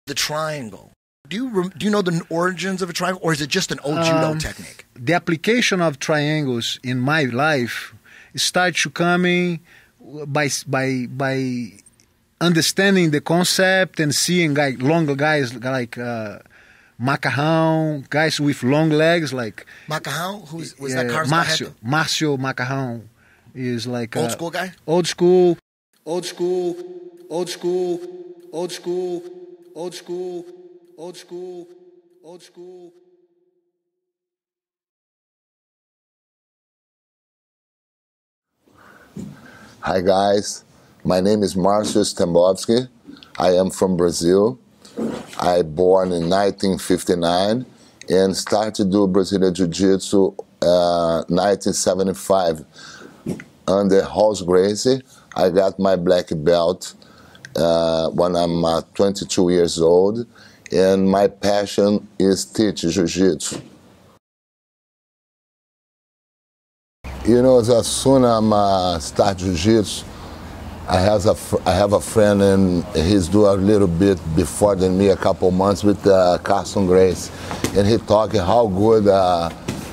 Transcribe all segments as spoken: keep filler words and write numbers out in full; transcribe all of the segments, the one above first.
the triangle. Do you do you know the origins of a triangle, or is it just an old judo um, technique? The application of triangles in my life started to coming by by by understanding the concept and seeing like long guys like uh, Macarrão, guys with long legs like Macarrão, who's was uh, that Carlos Márcio Barreto? Márcio Macarrão is like Old uh, school guy. Old school, old school, old school, old school, old school, old school, old school. Hi guys, my name is Márcio Stambovsky. I am from Brazil. I born in nineteen fifty-nine and started to do Brazilian Jiu-Jitsu uh, nineteen seventy-five under Rolls Gracie. I got my black belt uh, when I'm uh, twenty-two years old, and my passion is teach Jiu-Jitsu. You know, as soon as I uh, start Jiu-Jitsu, I have a I have a friend, and he's doing a little bit before than me, a couple months with uh, Carson Gracie, and he talking how good uh,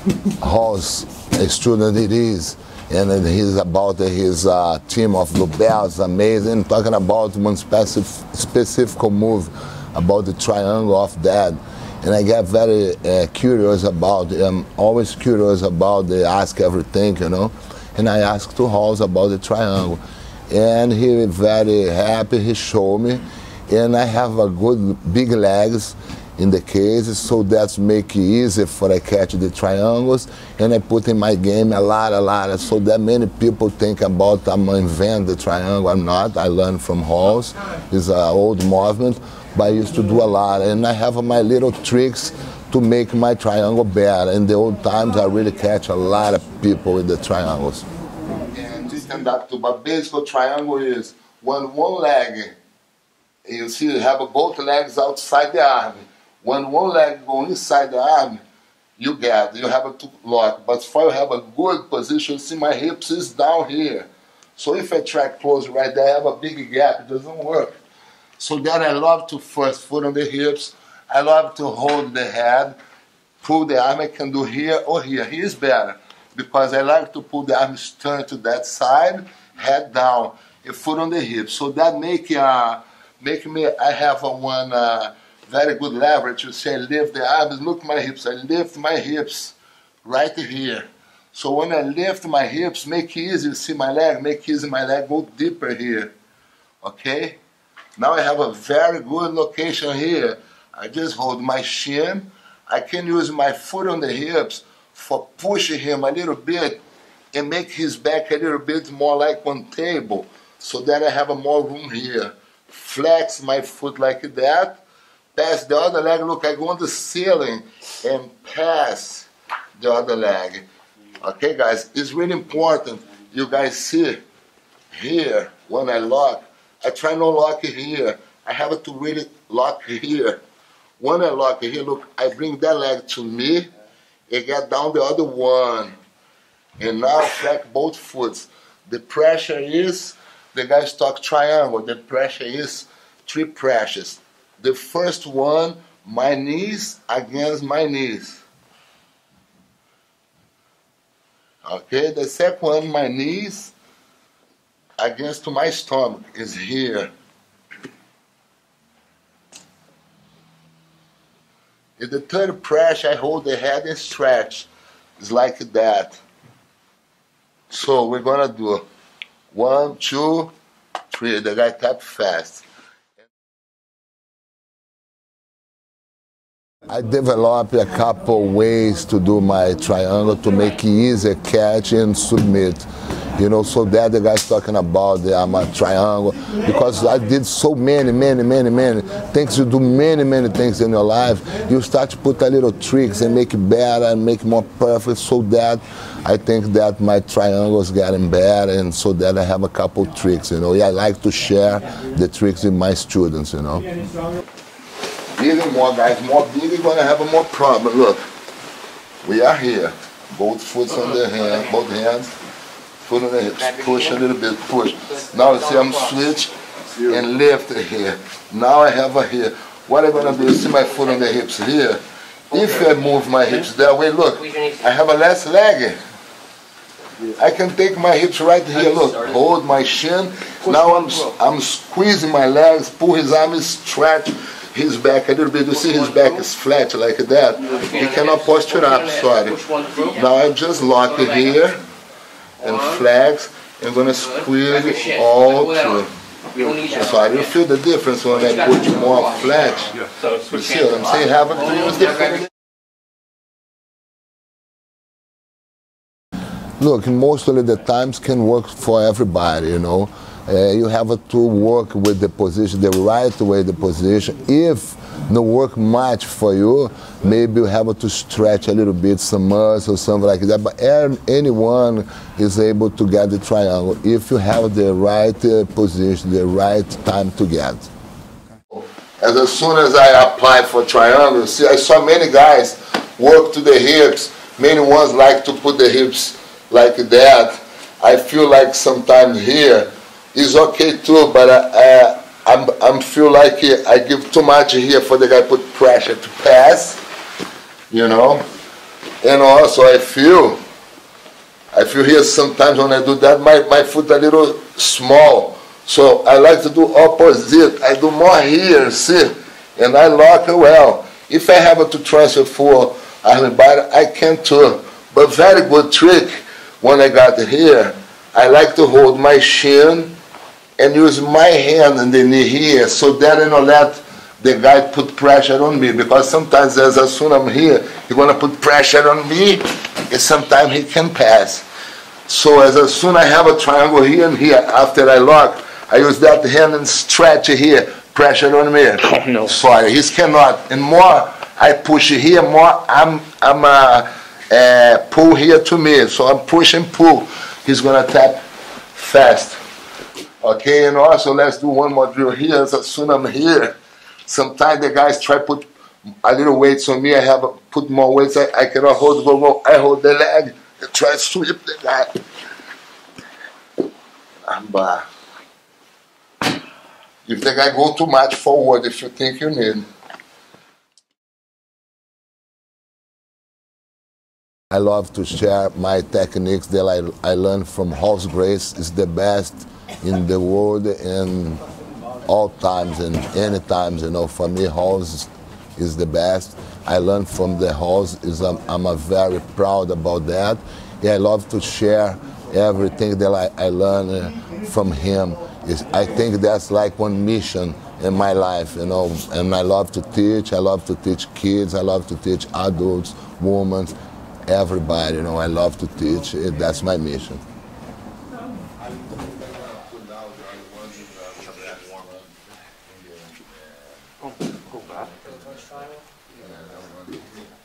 Hall's a student it is, and then he's about his uh, team of blue belts, amazing, talking about one specific specific move about the triangle of that. And I get very uh, curious about it. I'm always curious about the ask everything, you know. And I asked to Halls about the triangle. And he very happy, he showed me. And I have a good big legs in the case, so that's make it easy for I catch the triangles. And I put in my game a lot, a lot. So that many people think about I'm invent the triangle. I'm not. I learned from Halls. It's an old movement. But I used to do a lot, and I have my little tricks to make my triangle better. In the old times, I really catch a lot of people with the triangles. And this stand up to, but basically triangle is when one leg, you see you have both legs outside the arm. When one leg go inside the arm, you get, you have to lock. But for you have a good position, see my hips is down here. So if I try close right there, I have a big gap, it doesn't work. So that I love to first foot on the hips. I love to hold the head, pull the arm. I can do here or here. Here is better because I like to pull the arms turn to that side, head down, and foot on the hips. So that make uh, make me. I have a one uh, very good leverage. You say I lift the arms. Look my hips. I lift my hips right here. So when I lift my hips, make it easy. You see my leg. Make it easy. My leg go deeper here. Okay. Now I have a very good location here. I just hold my shin. I can use my foot on the hips for pushing him a little bit and make his back a little bit more like one table so that I have a more room here. Flex my foot like that. Pass the other leg. Look, I go on the ceiling and pass the other leg. Okay, guys, it's really important. You guys see here when I lock, I try not lock it here. I have to really lock here. When I lock it here, look, I bring that leg to me and get down the other one. And now flex both foots. The pressure is, the guys talk triangle, the pressure is three pressures. The first one, my knees against my knees. Okay, the second one, my knees against my stomach is here. In the third pressure, I hold the head and stretch. It's like that. So we're gonna do one, two, three. The guy tap fast. I developed a couple ways to do my triangle to make it easier catch and submit. You know, so that the guy's talking about the um, triangle, because I did so many, many, many, many things. You do many, many things in your life. You start to put a little tricks and make it better and make it more perfect. So that I think that my triangles getting better, and so that I have a couple tricks. You know, yeah, I like to share the tricks with my students. You know, bigger, more guys, more big, you're gonna have a more problem. Look, we are here, both foot on the hand, both hands. Foot on the hips, push a little bit, push. Now you see I'm switch and lift here. Now I have a here. what I'm gonna do is see my foot on the hips here. If I move my hips that way, look, I have a less leg. I can take my hips right here, look, hold my shin. Now I'm, I'm squeezing my legs, pull his arms, stretch his back a little bit. You see his back is flat like that. He cannot posture up, sorry. Now I just lock it here and flex. I'm going to squeeze it all through. So I will feel the difference when I put more flat. You see what I'm saying? Have a use different. Look, most of the times can work for everybody, you know. Uh, you have to work with the position, the right way, the position. If no work much for you, maybe you have to stretch a little bit, some muscle, something like that. But anyone is able to get the triangle if you have the right uh, position, the right time to get. And as soon as I apply for triangle, see, I saw many guys work to the hips. Many ones like to put the hips like that. I feel like sometimes here is okay too, but I, I, I'm, I'm feel like I give too much here for the guy put pressure to pass, you know. And also I feel, I feel here sometimes when I do that, my, my foot a little small. So I like to do opposite. I do more here, see, and I lock it well. If I have to transfer for arm body, I can too. But very good trick when I got here, I like to hold my shin and use my hand in the knee here, so that I don't let the guy put pressure on me, because sometimes as soon as I'm here, he's gonna put pressure on me, and sometimes he can pass. So as soon as I have a triangle here and here, after I lock, I use that hand and stretch it here, pressure on me. Oh no. Sorry, he cannot. And more I push here, more I'm, I'm uh, uh, pull here to me. So I'm push and pull. He's gonna tap fast. Okay, and also let's do one more drill here. As soon as I'm here, sometimes the guys try to put a little weights on me. I have to put more weights. I, I cannot hold, go, go. I hold the leg and try to sweep the guy. And, uh, if the guy go too much forward, if you think you need. I love to share my techniques that I, I learned from Rolls Grace. It's the best in the world in all times and any times. You know, for me, Rolls is the best. I learned from the Rolls. Is I'm, I'm a very proud about that. Yeah, I love to share everything that I, I learned from him. Is I think that's like one mission in my life, you know. And I love to teach. I love to teach kids. I love to teach adults, women. Everybody, you know, I love to teach. That's my mission. Oh, oh,